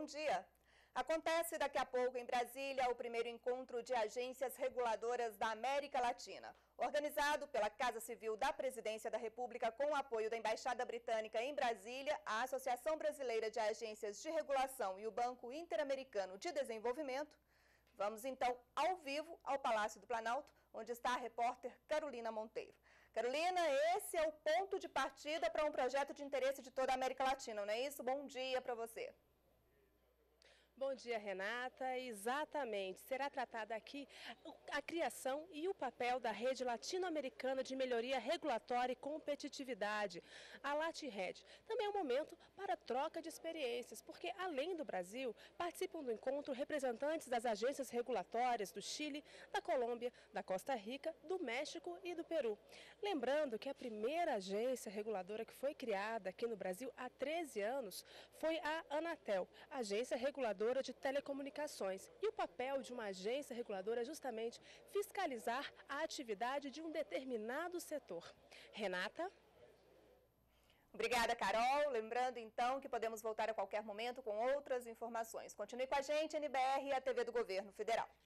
bom dia. Acontece daqui a pouco em Brasília o primeiro encontro de agências reguladoras da América Latina. Organizado pela Casa Civil da Presidência da República com o apoio da Embaixada Britânica em Brasília, a Associação Brasileira de Agências de Regulação e o Banco Interamericano de Desenvolvimento. Vamos então ao vivo ao Palácio do Planalto, onde está a repórter Carolina Monteiro. Carolina, esse é o ponto de partida para um projeto de interesse de toda a América Latina, não é isso? Bom dia para você. Bom dia, Renata. Exatamente. Será tratada aqui a criação e o papel da Rede Latino-Americana de Melhoria Regulatória e Competitividade, a LATIRRED. Também é um momento para troca de experiências, porque além do Brasil, participam do encontro representantes das agências regulatórias do Chile, da Colômbia, da Costa Rica, do México e do Peru. Lembrando que a primeira agência reguladora que foi criada aqui no Brasil há 13 anos foi a Anatel, Agência Reguladora de Telecomunicações. E o papel de uma agência reguladora é justamente fiscalizar a atividade de um determinado setor. Renata? Obrigada, Carol. Lembrando, então, que podemos voltar a qualquer momento com outras informações. Continue com a gente, NBR e a TV do Governo Federal.